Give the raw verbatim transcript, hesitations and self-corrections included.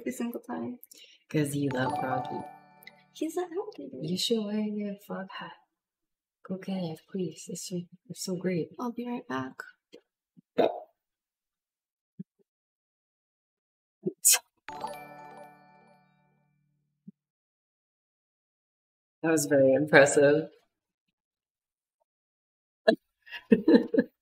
every single time. Because you love groggy. He's not helping me. You should wear your fog hat. Go get it, please. It's so, it's so great. I'll be right back. That was very impressive.